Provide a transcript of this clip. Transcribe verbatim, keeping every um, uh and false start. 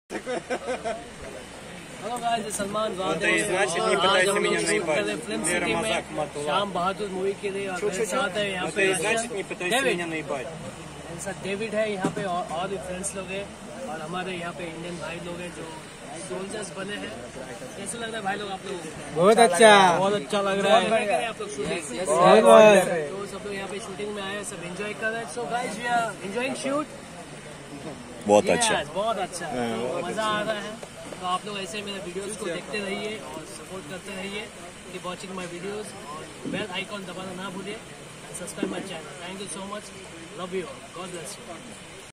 Hello guys, Salman वादे film city में शाम बहादुर मूवी के लिए और मेरे साथ है यहाँ पे डेविड है यहाँ पे और, और भी फ्रेंड्स लोग हैं और हमारे यहाँ पे इंडियन भाई लोग हैं जो सोल्जर्स बने हैं। कैसे लग रहा है भाई लोग आप लोग? बहुत अच्छा बहुत अच्छा लग रहा है। आप लोग शूटिंग तो सब लोग यहाँ पे शूटिंग में आए, सब एंजॉय कर रहे हैं। So guys we are enjoying shoot. बहुत अच्छा बहुत अच्छा मजा आ रहा है। तो आप लोग ऐसे मेरे वीडियोस को देखते रहिए और सपोर्ट करते रहिए। कीप वॉचिंग माय वीडियोस और बेल आइकॉन दबाना ना भूलिए। Subscribe my channel. Thank you so much. Love you. God bless you.